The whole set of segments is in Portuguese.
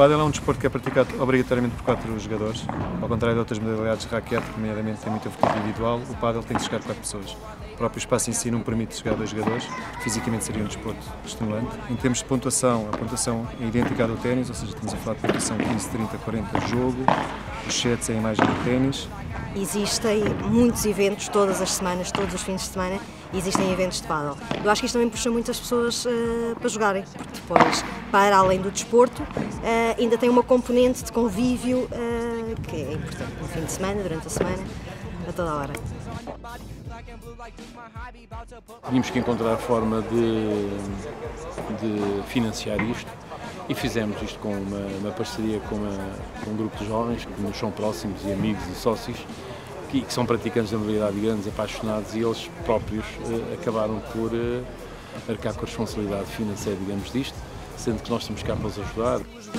pádel é um desporto que é praticado obrigatoriamente por 4 jogadores. Ao contrário de outras modalidades de raquete, que nomeadamente tem muito efetivo individual, o pádel tem que chegar 4 pessoas. O próprio espaço em si não permite chegar a 2 jogadores, fisicamente seria um desporto estimulante. Em termos de pontuação, a pontuação é idêntica à do ténis, ou seja, estamos a falar de pontuação 15, 30, 40 jogo, os sets é a imagem do ténis. Existem muitos eventos todas as semanas, todos os fins de semana, existem eventos de pádel. Eu acho que isto também puxa muitas pessoas para jogarem, porque depois, para além do desporto, ainda tem uma componente de convívio que é importante no fim de semana, durante a semana, a toda a hora. Tínhamos que encontrar a forma de financiar isto e fizemos isto com uma parceria com um grupo de jovens que nos são próximos e amigos e sócios que são praticantes da modalidade, grandes apaixonados, e eles próprios acabaram por arcar com a responsabilidade financeira, digamos, disto, sendo que nós estamos cá para os ajudar.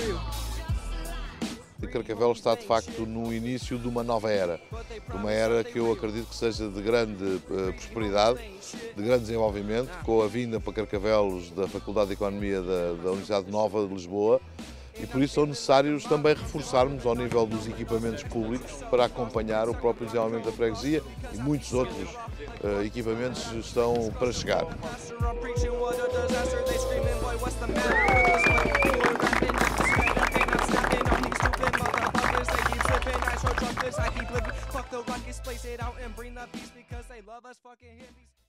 Carcavelos está de facto no início de uma nova era, uma era que eu acredito que seja de grande prosperidade, de grande desenvolvimento, com a vinda para Carcavelos da Faculdade de Economia da Universidade Nova de Lisboa, e por isso são necessários também reforçarmos ao nível dos equipamentos públicos para acompanhar o próprio desenvolvimento da freguesia, e muitos outros equipamentos estão para chegar. Fuck the ruckus, place it out and bring the peace because they love us fucking hippies.